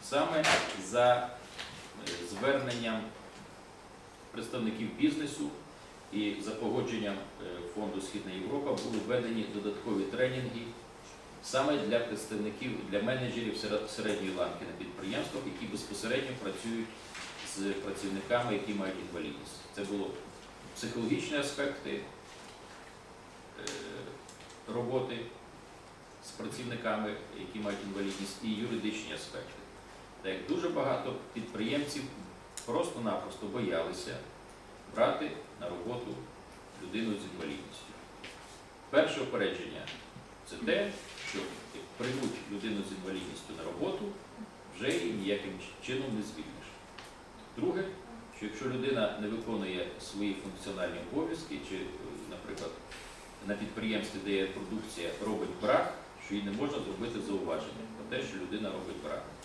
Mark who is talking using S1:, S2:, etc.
S1: саме за зверненням представників бізнесу і за погодженням Фонду Східна Європа були введені додаткові тренінги саме для представників, для менеджерів середньої ланки на підприємствах, які безпосередньо працюють з працівниками, які мають інвалідність. Це були психологічні аспекти роботи з працівниками, які мають інвалідність, і юридичні аспекти. Так як дуже багато підприємців просто-напросто боялися брати на роботу людину з інвалідністю. Перше упередження – це те, що як приймуть людину з інвалідністю на роботу, вже її ніяким чином не звільниш. Друге, що якщо людина не виконує свої функціональні обов'язки, чи, наприклад, на підприємстві, де є продукція, робить брак, що їй не можна зробити зауваження про те, що людина робить брак.